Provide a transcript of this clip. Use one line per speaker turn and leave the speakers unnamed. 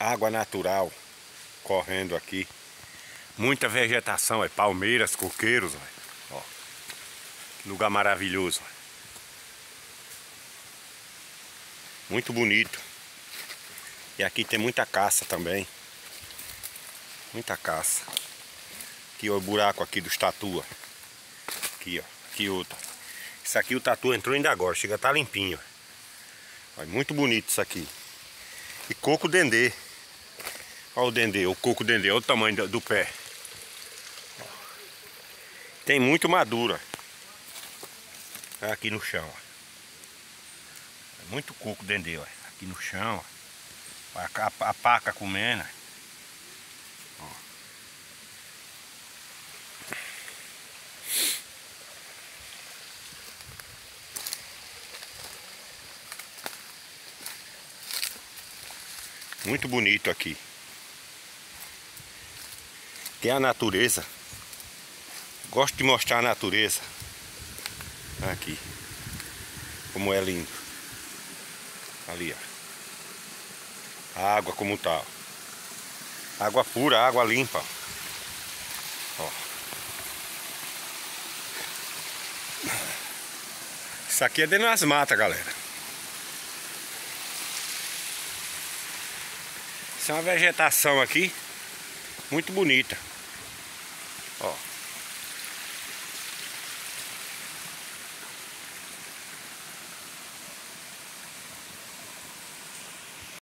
Água natural correndo aqui. Muita vegetação, palmeiras, coqueiros, ó. Que lugar maravilhoso. Muito bonito. E aqui tem muita caça também. Muita caça. Aqui ó, o buraco aqui dos tatu. Aqui ó, aqui outro. Isso aqui o tatu entrou ainda agora, chega a tá limpinho. Ó, muito bonito isso aqui. E coco dendê. Olha o dendê, o coco dendê, olha o tamanho do pé. Tem muito madura. Aqui no chão, ó. Muito coco dendê, ó. Aqui no chão, ó. A paca comendo. Ó. Muito bonito aqui. Tem a natureza. Gosto de mostrar a natureza. Aqui. Como é lindo. Ali, ó. A água como tá. Ó. Água pura, água limpa. Ó. Isso aqui é dentro das matas, galera. Isso é uma vegetação aqui muito bonita. Ó.